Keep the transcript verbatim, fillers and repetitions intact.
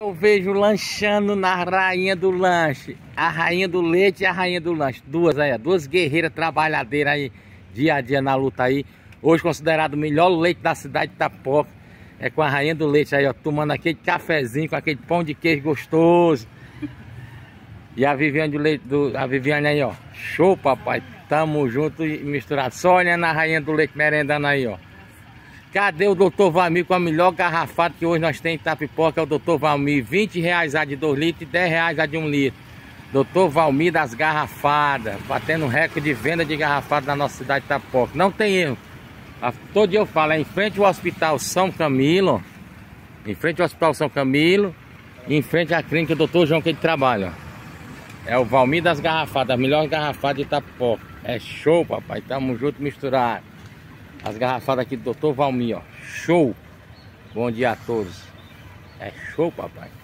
Eu vejo lanchando na rainha do lanche. A rainha do leite e a rainha do lanche. Duas aí, ó, duas guerreiras trabalhadeiras aí, dia a dia na luta aí. Hoje considerado o melhor leite da cidade de Itapoca. É com a rainha do leite aí, ó, tomando aquele cafezinho com aquele pão de queijo gostoso. E a Viviane do leite, do, a Viviane aí, ó. Show, papai. Tamo junto e misturado. Só olhando a rainha do leite merendando aí, ó. Cadê o doutor Valmir com a melhor garrafada que hoje nós temos em Itapipoca? É o doutor Valmir, vinte reais a de dois litros e dez reais a de um litro. doutor Valmir das garrafadas, batendo recorde de venda de garrafada na nossa cidade de Itapipoca. Não tem erro. Todo dia eu falo, é em frente ao Hospital São Camilo, em frente ao Hospital São Camilo, e em frente à clínica do doutor João que ele trabalha. É o Valmir das garrafadas, a melhor garrafada de Itapipoca. É show, papai, tamo junto misturado. As garrafadas aqui do doutor Valmir, ó. Show! Bom dia a todos. É show, papai.